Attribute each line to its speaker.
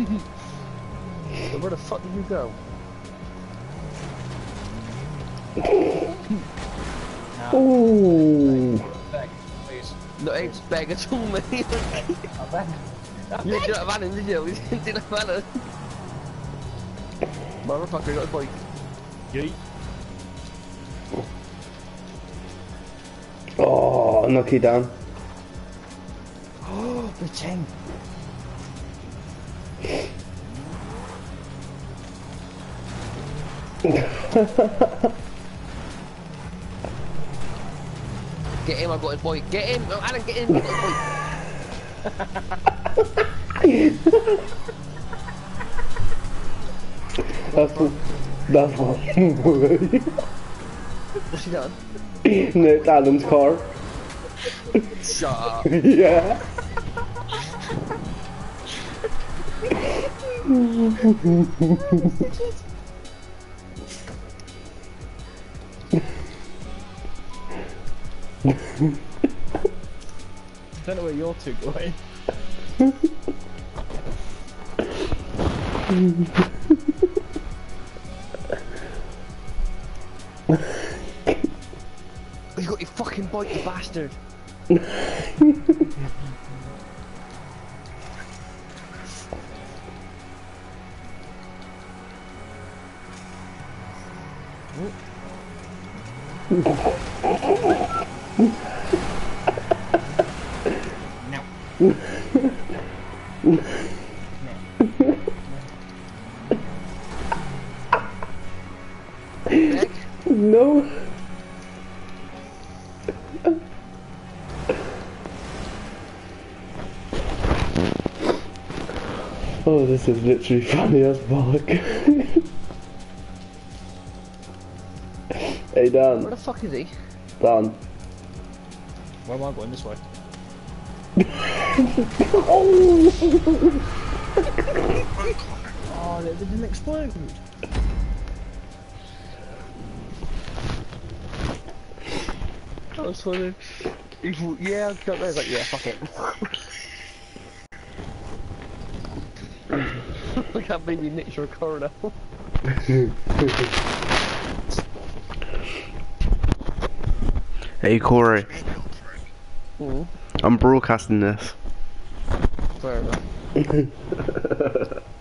Speaker 1: So where the fuck did you go?
Speaker 2: Ooh.
Speaker 3: Back, please.
Speaker 1: No eggs bag at all, mate.
Speaker 3: I'm back.
Speaker 1: You did not van in, did you? You didn't van in. Motherfucker got a bike.
Speaker 3: Yeet.
Speaker 2: Oh, unlucky down.
Speaker 3: Oh, the chain.
Speaker 1: Get him, I got his bike. Get him! No, Alan, get him! I got his bike.
Speaker 2: That's what
Speaker 1: What's he done?
Speaker 2: No, it's Adam's car.
Speaker 1: Shut up.
Speaker 2: Yeah.
Speaker 3: I don't know where you're two going.
Speaker 1: You got your fucking bike, you bastard.
Speaker 2: No. Oh, this is literally funny as fuck. Hey Dan.
Speaker 1: Where the fuck is he?
Speaker 2: Dan.
Speaker 3: Where am I going? This way. Oh, it didn't explode.
Speaker 1: That was funny. Yeah, I got there. I was like, yeah, fuck it. Look at baby nicked your car now.
Speaker 2: Hey Corey.
Speaker 1: Mm.
Speaker 2: I'm broadcasting this.
Speaker 1: Fair enough.